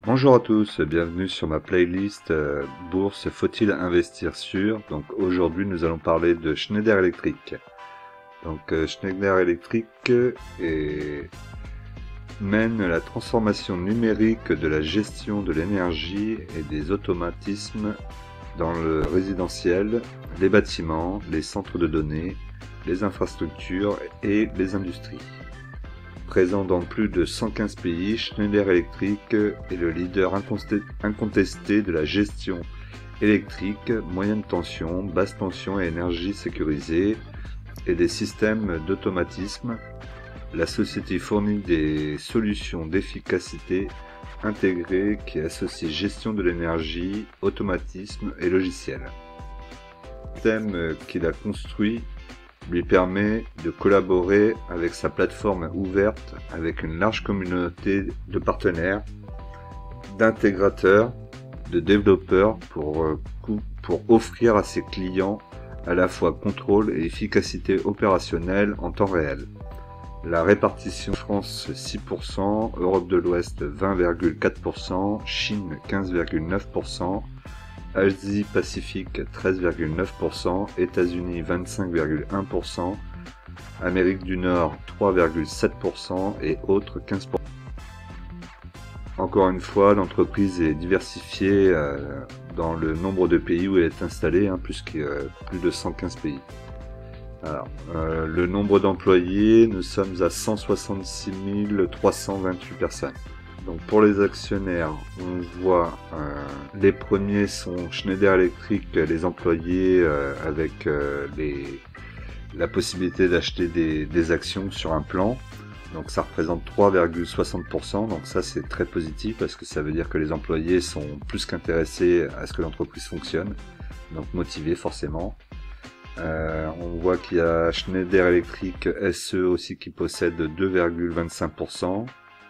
Bonjour à tous, bienvenue sur ma playlist Bourse, faut-il investir sur? Donc aujourd'hui nous allons parler de Schneider Electric. Donc Schneider Electric mène la transformation numérique de la gestion de l'énergie et des automatismes dans le résidentiel, les bâtiments, les centres de données, les infrastructures et les industries. Présent dans plus de 115 pays, Schneider Electric est le leader incontesté de la gestion électrique, moyenne tension, basse tension et énergie sécurisée, et des systèmes d'automatisme. La société fournit des solutions d'efficacité intégrées qui associent gestion de l'énergie, automatisme et logiciel. Le système qu'il a construit lui permet de collaborer avec sa plateforme ouverte avec une large communauté de partenaires, d'intégrateurs, de développeurs pour offrir à ses clients à la fois contrôle et efficacité opérationnelle en temps réel. La répartition France 6%, Europe de l'Ouest 20,4%, Chine 15,9%, Asie-Pacifique 13,9%, États-Unis 25,1%, Amérique du Nord 3,7% et autres 15%. Encore une fois, l'entreprise est diversifiée dans le nombre de pays où elle est installée, plus de 115 pays. Alors, le nombre d'employés, nous sommes à 166 328 personnes. Donc pour les actionnaires, on voit les premiers sont Schneider Electric, les employés avec la possibilité d'acheter des actions sur un plan. Donc ça représente 3,60%, donc ça c'est très positif parce que ça veut dire que les employés sont plus qu'intéressés à ce que l'entreprise fonctionne, donc motivés forcément. On voit qu'il y a Schneider Electric SE aussi qui possède 2,25%.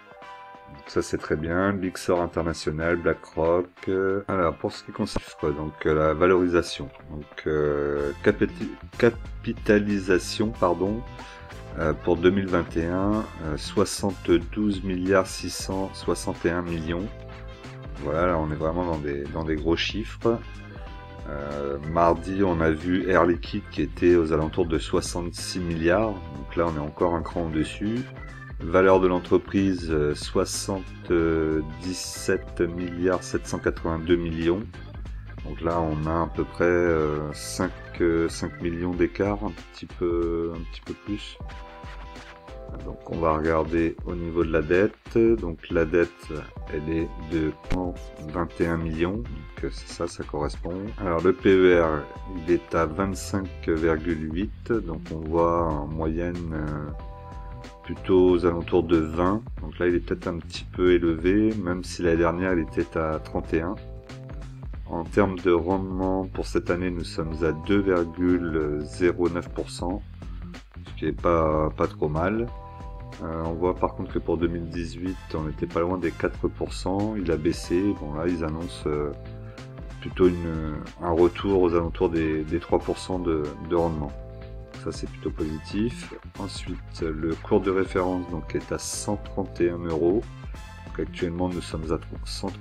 Ça c'est très bien, Lyxor International, BlackRock. Alors pour ce qui concerne donc la valorisation, donc capitalisation pour 2021, 72 661 millions. Voilà, là on est vraiment dans des gros chiffres. Mardi on a vu Air Liquide qui était aux alentours de 66 milliards, donc là on est encore un cran au-dessus. Valeur de l'entreprise 77 milliards 782 millions. Donc là on a à peu près 5 millions d'écart, un petit peu plus. Donc on va regarder au niveau de la dette. Donc la dette elle est de 21 millions. Donc c'est ça correspond. Alors le PER il est à 25,8. Donc on voit en moyenne plutôt aux alentours de 20, donc là il est peut-être un petit peu élevé, même si l'année dernière il était à 31. En termes de rendement pour cette année nous sommes à 2,09%, ce qui est pas trop mal. On voit par contre que pour 2018 on n'était pas loin des 4%, il a baissé, bon là ils annoncent plutôt un retour aux alentours des 3% de rendement. Ça c'est plutôt positif. Ensuite le cours de référence donc est à 131 €. Donc actuellement nous sommes à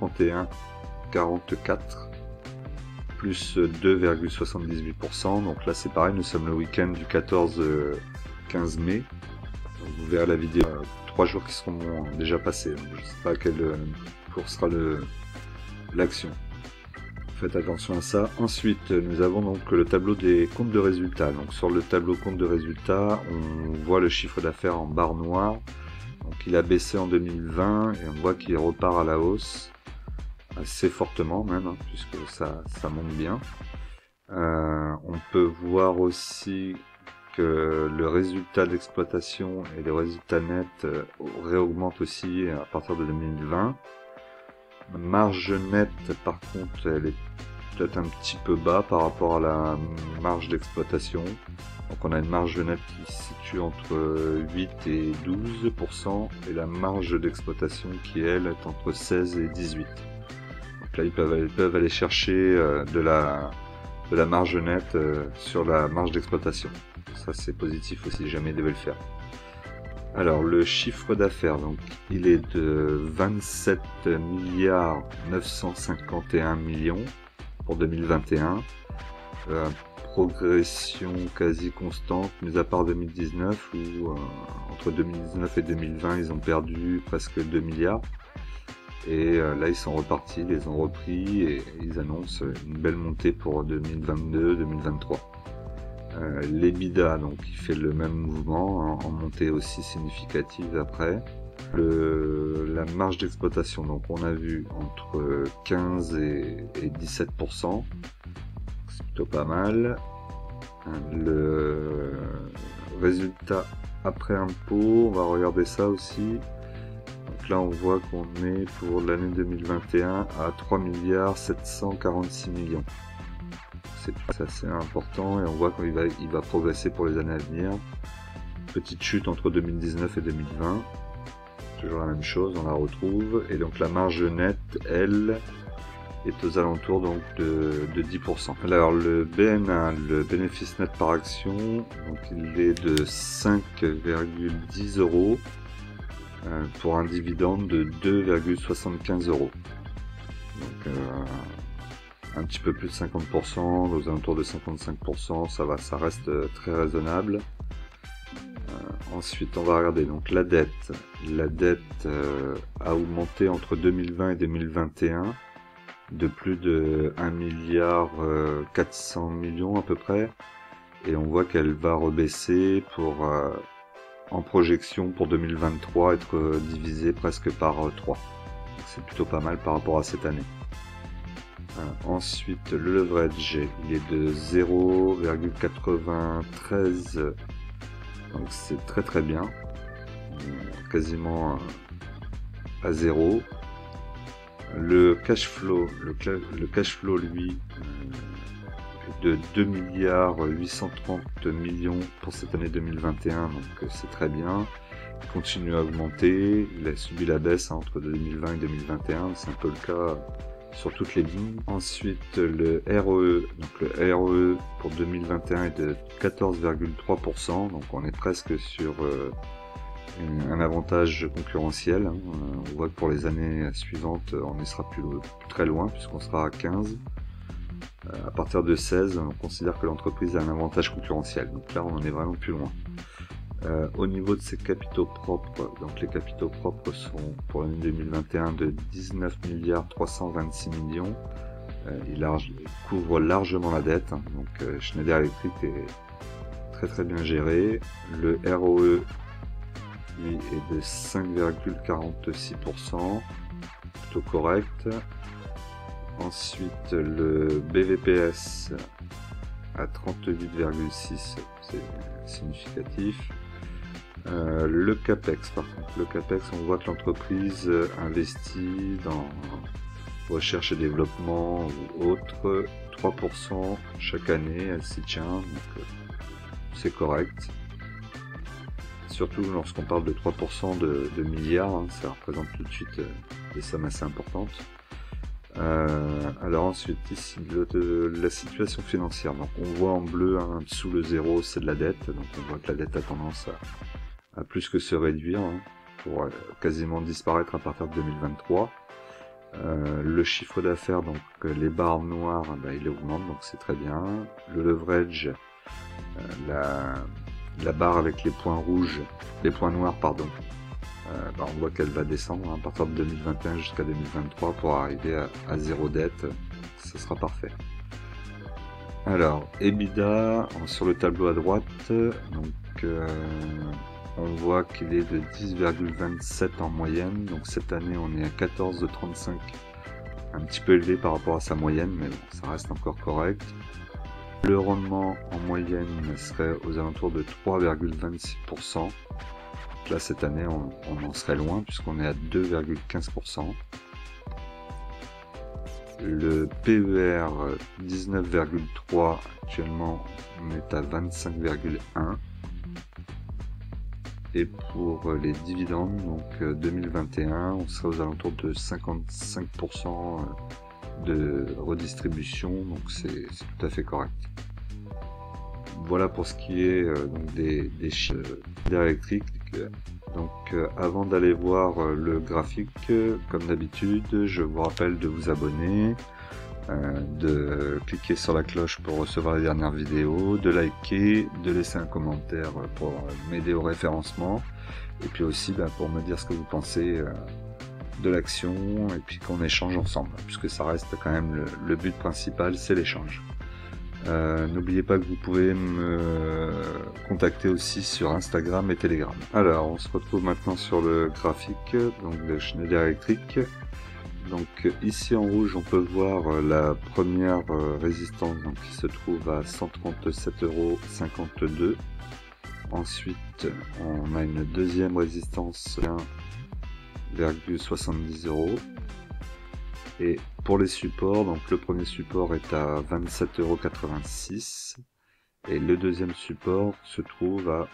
131,44 plus 2,78%. Donc là c'est pareil, nous sommes le week-end du 14-15 mai. Donc, vous verrez la vidéo 3 jours qui seront déjà passés. Donc, je ne sais pas à quel cours sera l'action. Faites attention à ça. Ensuite, nous avons donc le tableau des comptes de résultats. Donc sur le tableau compte de résultats, on voit le chiffre d'affaires en barre noire. Donc il a baissé en 2020 et on voit qu'il repart à la hausse assez fortement même, puisque ça monte bien. On peut voir aussi que le résultat d'exploitation et le résultat net réaugmentent aussi à partir de 2020. Marge nette par contre elle est peut-être un petit peu bas par rapport à la marge d'exploitation. Donc on a une marge nette qui se situe entre 8 et 12% et la marge d'exploitation qui elle est entre 16 et 18. Donc là ils peuvent aller chercher de la marge nette sur la marge d'exploitation. Ça c'est positif aussi, jamais ils devaient le faire. Alors le chiffre d'affaires, donc il est de 27 milliards 951 millions pour 2021. Progression quasi constante, mis à part 2019 où entre 2019 et 2020 ils ont perdu presque 2 milliards. Et là ils sont repartis, ils les ont repris et ils annoncent une belle montée pour 2022-2023. L'EBITDA, donc il fait le même mouvement, hein, en montée aussi significative après. La marge d'exploitation, donc on a vu entre 15 et 17%, c'est plutôt pas mal. Le résultat après impôt, on va regarder ça aussi. Donc là on voit qu'on est pour l'année 2021 à 3 milliards 746 millions. C'est assez important et on voit qu'il va progresser pour les années à venir. Petite chute entre 2019 et 2020. Toujours la même chose, on la retrouve. Et donc la marge nette, elle, est aux alentours donc de 10%. Alors le BNA, le bénéfice net par action, donc il est de 5,10 € pour un dividende de 2,75 €. Donc un petit peu plus de 50%, aux alentours de 55%, ça reste très raisonnable. Ensuite, on va regarder donc la dette. La dette a augmenté entre 2020 et 2021 de plus de 1 milliard 400 millions à peu près. Et on voit qu'elle va rebaisser pour, en projection pour 2023, être divisée presque par 3. C'est plutôt pas mal par rapport à cette année. Ensuite, le leverage, il est de 0,93, donc c'est très très bien, quasiment à 0. Le cash flow, lui, est de 2 milliards 830 millions pour cette année 2021, donc c'est très bien. Il continue à augmenter, il a subi la baisse entre 2020 et 2021, c'est un peu le cas sur toutes les lignes. Ensuite le ROE, donc le ROE pour 2021 est de 14,3%, donc on est presque sur un avantage concurrentiel. On voit que pour les années suivantes on ne sera plus très loin puisqu'on sera à 15. À partir de 16, on considère que l'entreprise a un avantage concurrentiel, donc là on en est vraiment plus loin. Au niveau de ses capitaux propres, donc les capitaux propres sont pour l'année 2021 de 19 milliards 326 millions. Il couvre largement la dette, hein, donc Schneider Electric est très très bien géré. Le ROE lui est de 5,46%, plutôt correct. Ensuite le BVPS à 38,6, c'est significatif. Le CAPEX, par contre, le CAPEX, on voit que l'entreprise investit dans recherche et développement ou autre, 3% chaque année, elle s'y tient, donc c'est correct. Surtout lorsqu'on parle de 3% de milliards, hein, ça représente tout de suite des sommes assez importantes. Alors ensuite, ici, la situation financière, donc on voit en bleu, hein, sous le zéro, c'est de la dette, donc on voit que la dette a tendance à plus que se réduire, hein, pour quasiment disparaître à partir de 2023. Le chiffre d'affaires, donc les barres noires, il augmente, donc c'est très bien. Le leverage, la barre avec les points rouges, les points noirs, pardon, on voit qu'elle va descendre, hein, à partir de 2021 jusqu'à 2023 pour arriver à zéro dette, ce sera parfait. Alors, EBITDA, sur le tableau à droite, donc on voit qu'il est de 10,27 en moyenne, donc cette année on est à 14,35, un petit peu élevé par rapport à sa moyenne, mais bon, ça reste encore correct. Le rendement en moyenne serait aux alentours de 3,26%. Là cette année on en serait loin puisqu'on est à 2,15%. Le PER 19,3, actuellement on est à 25,1. Et pour les dividendes, donc 2021, on serait aux alentours de 55% de redistribution, donc c'est tout à fait correct. Voilà pour ce qui est donc des chiffres électriques. Donc avant d'aller voir le graphique, comme d'habitude, je vous rappelle de vous abonner, de cliquer sur la cloche pour recevoir les dernières vidéos, de liker, de laisser un commentaire pour m'aider au référencement, et puis aussi pour me dire ce que vous pensez de l'action, et puis qu'on échange ensemble, puisque ça reste quand même le but principal, c'est l'échange. N'oubliez pas que vous pouvez me contacter aussi sur Instagram et Telegram. Alors, on se retrouve maintenant sur le graphique donc de Schneider Electric. Donc ici en rouge, on peut voir la première résistance donc, qui se trouve à 137,52 €. Ensuite, on a une deuxième résistance 1,70 €. Et pour les supports, donc le premier support est à 27,86 € et le deuxième support se trouve à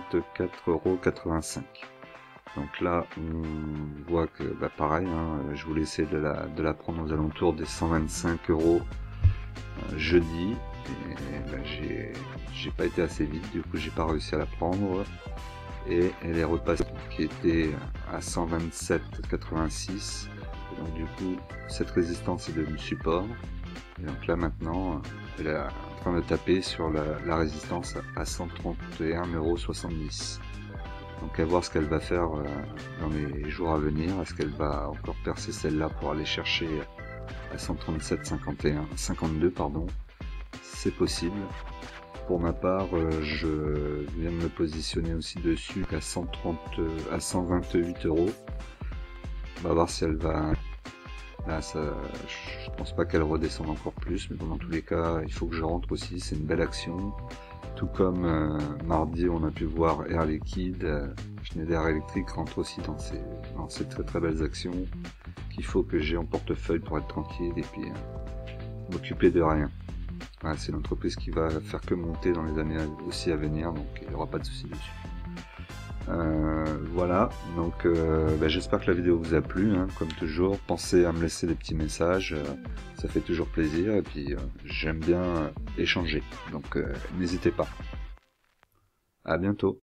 24,85 €. Donc là, on voit que pareil, je voulais essayer de la prendre aux alentours des 125 € jeudi, et j'ai pas été assez vite, du coup j'ai pas réussi à la prendre, et elle est repassée qui était à 127,86 €. Donc du coup, cette résistance est devenue support. Et donc là maintenant, elle est en train de taper sur la résistance à 131,70 €. Donc à voir ce qu'elle va faire dans les jours à venir. Est-ce qu'elle va encore percer celle-là pour aller chercher à 137,52 pardon. C'est possible. Pour ma part, je viens de me positionner aussi dessus à 128 €. On va voir si elle va... Là, je pense pas qu'elle redescende encore plus, mais bon, dans tous les cas, il faut que je rentre aussi, c'est une belle action. Tout comme mardi, on a pu voir Air Liquide, Schneider Electric rentre aussi dans ces très très belles actions qu'il faut que j'ai en portefeuille pour être tranquille et puis m'occuper de rien. Voilà, c'est l'entreprise qui va faire que monter dans les années aussi à venir, donc il n'y aura pas de souci dessus. Voilà, donc j'espère que la vidéo vous a plu, comme toujours, pensez à me laisser des petits messages, ça fait toujours plaisir, et puis j'aime bien échanger, donc n'hésitez pas. À bientôt.